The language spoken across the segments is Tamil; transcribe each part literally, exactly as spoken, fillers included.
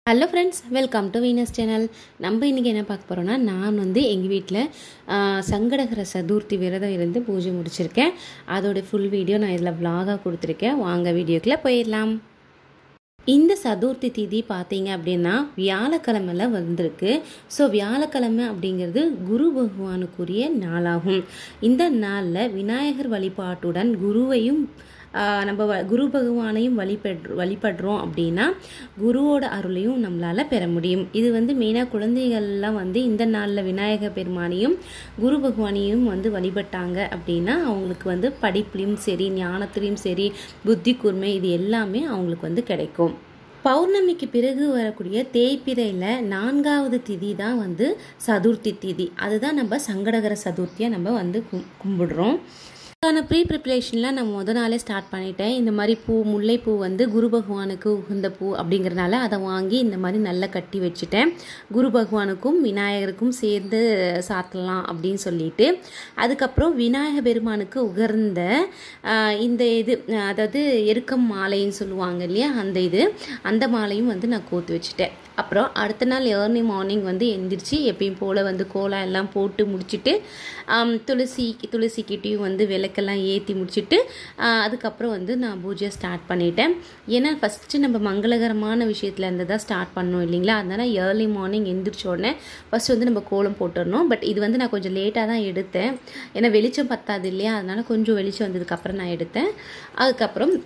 Hello friends, welcome to Venus channel. நம்ம இன்றைக்கி என்ன பார்க்க போகிறோன்னா, நான் வந்து எங்கள் வீட்டில் சங்கடகர சதுர்த்தி விரதம் இருந்து பூஜை முடிச்சிருக்கேன். அதோட ஃபுல் வீடியோ நான் இதில் விலாகாக கொடுத்துருக்கேன். வாங்க வீடியோக்குள்ளே போயிடலாம். இந்த சதுர்த்தி திதி பார்த்தீங்க அப்படின்னா வியாழக்கிழமையில் வந்திருக்கு. ஸோ வியாழக்கிழமை அப்படிங்கிறது குரு பகவானுக்குரிய நாளாகும். இந்த நாளில் விநாயகர் வழிபாட்டுடன் குருவையும் நம்ம குரு பகவானையும் வழிபடு வழிபடுறோம் அப்படின்னா குருவோட அருளையும் நம்மளால் பெற முடியும். இது வந்து மெயினாக குழந்தைகள்லாம் வந்து இந்த நாளில் விநாயகர் பெருமானையும் குரு பகவானையும் வந்து வழிபட்டாங்க அப்படின்னா அவங்களுக்கு வந்து படிப்புலையும் சரி, ஞானத்துலேயும் சரி, புத்தி கூர்மை இது எல்லாமே அவங்களுக்கு வந்து கிடைக்கும். பௌர்ணமிக்கு பிறகு வரக்கூடிய தேய்பிரையில் நான்காவது திதி தான் வந்து சதுர்த்தி திதி. அதுதான் நம்ம சங்கடகர சதுர்த்தியாக நம்ம வந்து கும் கும்பிடுறோம். அதுக்கான ப்ரீ ப்ரிப்ரேஷன்லாம் நான் முத நாளே ஸ்டார்ட் பண்ணிட்டேன். இந்த மாதிரி பூ, முல்லைப்பூ வந்து குரு பகவானுக்கு உகந்த பூ அப்படிங்கிறனால அதை வாங்கி இந்த மாதிரி நல்லா கட்டி வச்சுட்டேன். குரு பகவானுக்கும் விநாயகருக்கும் சேர்ந்து சாத்தலாம் அப்படின்னு சொல்லிட்டு, அதுக்கப்புறம் விநாயகர் பெருமானுக்கு உகர்ந்த இந்த இது, அதாவது எருக்கம் மாலைன்னு சொல்லுவாங்க இல்லையா, அந்த இது அந்த மாலையும் வந்து நான் கோத்து வச்சுட்டேன். அப்புறம் அடுத்த நாள் ஏர்லி மார்னிங் வந்து எந்திரிச்சு எப்பயும் போல் வந்து கோலம் எல்லாம் போட்டு முடிச்சுட்டு துளசி துளசிக்கிட்டையும் வந்து விளக்கெல்லாம் ஏற்றி முடிச்சுட்டு அதுக்கப்புறம் வந்து நான் பூஜை ஸ்டார்ட் பண்ணிட்டேன். ஏன்னா ஃபஸ்ட்டு நம்ம மங்களகரமான விஷயத்தில் இருந்து தான் ஸ்டார்ட் பண்ணோம் இல்லைங்களா. அதனால் ஏர்லி மார்னிங் எந்திரிச்ச உடனே ஃபஸ்ட்டு வந்து நம்ம கோலம் போட்டுடணும். பட் இது வந்து நான் கொஞ்சம் லேட்டாக தான் எடுத்தேன். ஏன்னா வெளிச்சம் பத்தாது இல்லையா, அதனால் கொஞ்சம் வெளிச்சம் வந்ததுக்கப்புறம் நான் எடுத்தேன். அதுக்கப்புறம்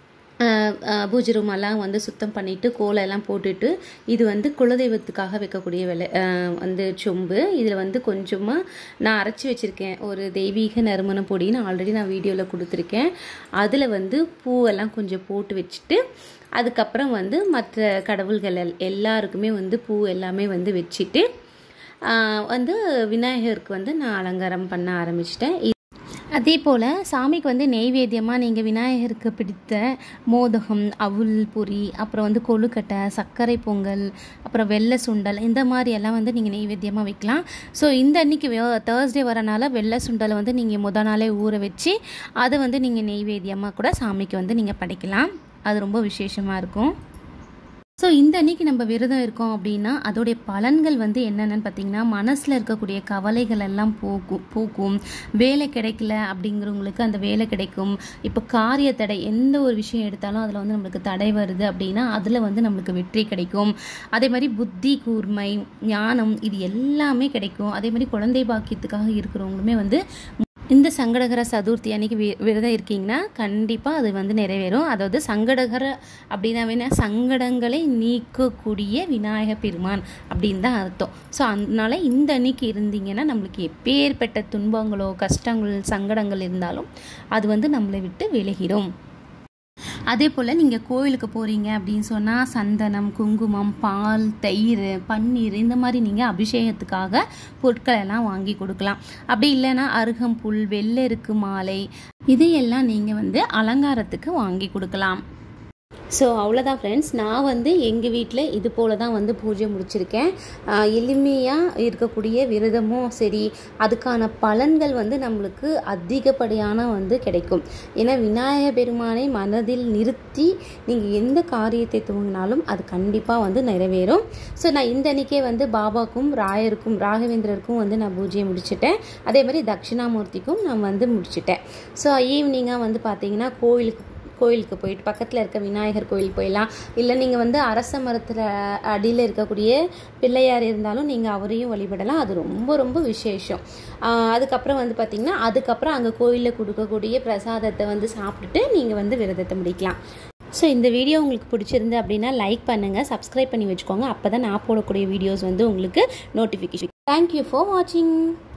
பூஜை ரூமெல்லாம் வந்து சுத்தம் பண்ணிவிட்டு கோலம் எல்லாம் போட்டுட்டு, இது வந்து குலதெய்வத்துக்காக வைக்கக்கூடிய வேலை வந்து சொம்பு. இதில் வந்து கொஞ்சமாக நான் அரைச்சி வச்சுருக்கேன் ஒரு தெய்வீக நறுமண பொடின்னு ஆல்ரெடி நான் வீடியோவில் கொடுத்துருக்கேன். அதில் வந்து பூவெல்லாம் கொஞ்சம் போட்டு வச்சுட்டு அதுக்கப்புறம் வந்து மற்ற கடவுள்கள் எல்லாருக்குமே வந்து பூ எல்லாமே வந்து வச்சுட்டு வந்து விநாயகருக்கு வந்து நான் அலங்காரம் பண்ண ஆரம்பிச்சிட்டேன். அதே போல் சாமிக்கு வந்து நெய்வேத்தியமாக நீங்கள் விநாயகருக்கு பிடித்த மோதகம், அவுல் பொரி, அப்புறம் வந்து கொழுக்கட்டை, சர்க்கரை பொங்கல், அப்புறம் வெள்ளை சுண்டல், இந்த மாதிரி எல்லாம் வந்து நீங்கள் நெய்வேத்தியமாக வைக்கலாம். ஸோ இந்த அன்றைக்கி தேர்ஸ்டே வரனால வெள்ளை சுண்டலை வந்து நீங்கள் முத நாளே ஊற வச்சு அதை வந்து நீங்கள் நெய்வேத்தியமாக கூட சாமிக்கு வந்து நீங்கள் படைக்கலாம். அது ரொம்ப விசேஷமாக இருக்கும். ஸோ இந்த அன்றைக்கி நம்ம விரதம் இருக்கோம் அப்படின்னா அதோடைய பலன்கள் வந்து என்னென்னு பார்த்தீங்கன்னா, மனசில் இருக்கக்கூடிய கவலைகள் எல்லாம் போக்கும் போக்கும் வேலை கிடைக்கல அப்படிங்கிறவங்களுக்கு அந்த வேலை கிடைக்கும். இப்போ காரிய தடை, எந்த ஒரு விஷயம் எடுத்தாலும் அதில் வந்து நம்மளுக்கு தடை வருது அப்படின்னா அதில் வந்து நம்மளுக்கு வெற்றி கிடைக்கும். அதே மாதிரி புத்தி கூர்மை, ஞானம் இது எல்லாமே கிடைக்கும். அதே மாதிரி குழந்தை பாக்கியத்துக்காக இருக்கிறவங்களுமே வந்து இந்த சங்கடகர சதுர்த்தி அன்னைக்கு வி விரதம் இருக்கீங்கன்னா கண்டிப்பாக அது வந்து நிறைவேறும். அதாவது சங்கடகர அப்படின்னா வேணா சங்கடங்களை நீக்கக்கூடிய விநாயகர் பெருமான் அப்படின்னு தான் அர்த்தம். ஸோ அதனால இந்த அன்னைக்கு இருந்தீங்கன்னா நம்மளுக்கு எப்பேற்பட்ட துன்பங்களோ கஷ்டங்கள் சங்கடங்கள் இருந்தாலும் அது வந்து நம்மளை விட்டு விலகிடும். அதே போல் நீங்கள் கோயிலுக்கு போகிறீங்க அப்படின்னு சொன்னால் சந்தனம், குங்குமம், பால், தயிர், பன்னீர் இந்த மாதிரி நீங்கள் அபிஷேகத்துக்காக பொருட்கள் எல்லாம் வாங்கி கொடுக்கலாம். அப்படி இல்லைன்னா அருகம்புல், வெள்ளெருக்கு மாலை இதையெல்லாம் நீங்கள் வந்து அலங்காரத்துக்கு வாங்கி கொடுக்கலாம். ஸோ அவ்வளோதான் ஃப்ரெண்ட்ஸ், நான் வந்து எங்கள் வீட்டில் இது போல் தான் வந்து பூஜை முடிச்சிருக்கேன். எளிமையாக இருக்கக்கூடிய விரதமும் சரி, அதுக்கான பலன்கள் வந்து நம்மளுக்கு அதிகப்படியான வந்து கிடைக்கும். ஏன்னா விநாயகர் பெருமானை மனதில் நிறுத்தி நீங்கள் எந்த காரியத்தை துவங்கினாலும் அது கண்டிப்பாக வந்து நிறைவேறும். ஸோ நான் இந்த அன்றைக்கே வந்து பாபாக்கும் ராயருக்கும் ராகவேந்திரருக்கும் வந்து நான் பூஜையை முடிச்சுட்டேன். அதே மாதிரி தட்சிணாமூர்த்திக்கும் நான் வந்து முடிச்சுட்டேன். ஸோ ஈவினிங்காக வந்து பார்த்திங்கன்னா கோயிலுக்கு கோயிலுக்கு போயிட்டு பக்கத்தில் இருக்க விநாயகர் கோயில் போயிடலாம். இல்லை நீங்கள் வந்து அரச மரத்தில் அடியில் இருக்கக்கூடிய பிள்ளையார் இருந்தாலும் நீங்கள் அவரையும் வழிபடலாம். அது ரொம்ப ரொம்ப விசேஷம். அதுக்கப்புறம் வந்து பார்த்திங்கன்னா அதுக்கப்புறம் அங்கே கோயிலில் கொடுக்கக்கூடிய பிரசாதத்தை வந்து சாப்பிட்டுட்டு நீங்கள் வந்து விரதத்தை முடிக்கலாம். ஸோ இந்த வீடியோ உங்களுக்கு பிடிச்சிருந்து அப்படின்னா லைக் பண்ணுங்கள், சப்ஸ்கிரைப் பண்ணி வச்சுக்கோங்க. அப்போ தான் நான் போடக்கூடிய வீடியோஸ் வந்து உங்களுக்கு நோட்டிஃபிகேஷன். தேங்க்யூ ஃபார் வாட்சிங்.